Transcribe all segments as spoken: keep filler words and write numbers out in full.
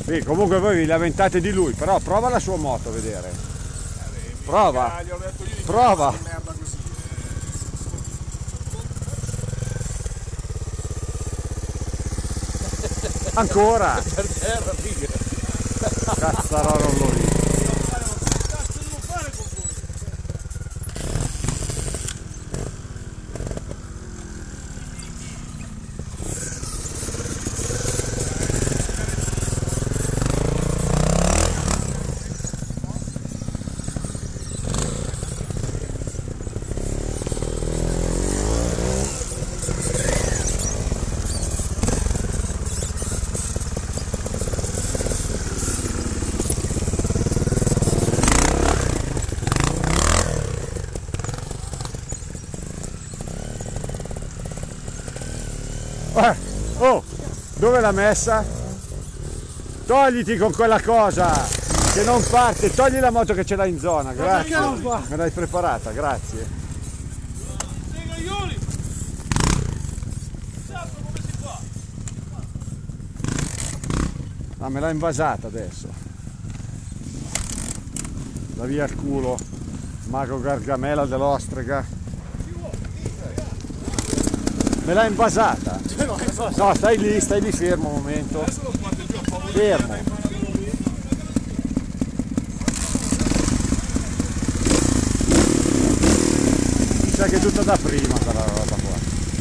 Sì, comunque voi vi lamentate di lui, però prova la sua moto a vedere. Prova. Prova. Ancora. Per terra, figa. Cazzarò non l'ho visto. Oh, dove l'ha messa? Togliti con quella cosa che non parte, togli la moto che ce l'hai in zona, grazie. Me l'hai preparata, grazie. Ah, me l'ha invasata adesso. Da via il culo, mago Gargamella dell'ostrega. Me l'ha invasata. No, stai lì, stai lì fermo un momento. Fermo. Mi sa che è tutta da prima quella roba qua.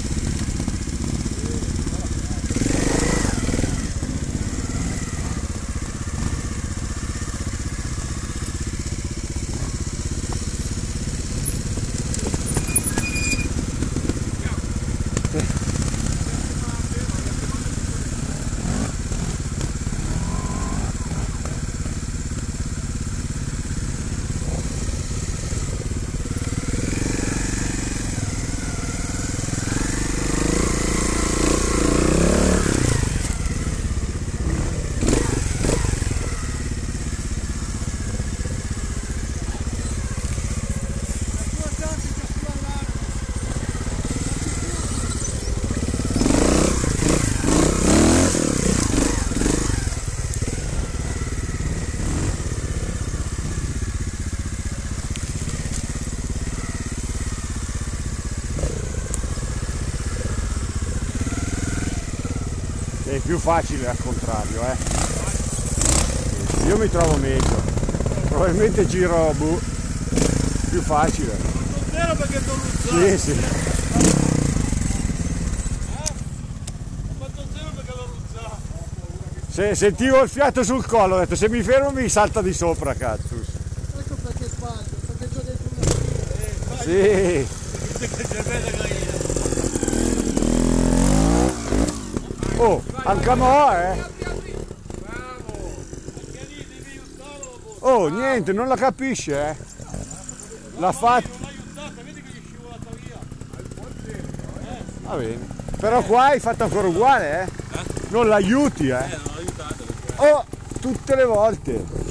È più facile al contrario, eh. Io mi trovo meglio. Probabilmente giro boh, più facile. Non vero perché t'ho luzzato. Sì, sì. Eh? Ho fatto zero perché l'ho luzzato. Se, sentivo il fiato sul collo, ho detto se mi fermo mi salta di sopra, cazzo. Ecco perché sbaglio, perché c'ho dentro una Sì. Oh, anche a mo', eh. Oh, niente, non la capisce, eh. L'ha fatto. Va bene. Però qua hai fatto ancora uguale, eh. Non l'aiuti, eh. Eh, non ho aiutato. Oh, tutte le volte.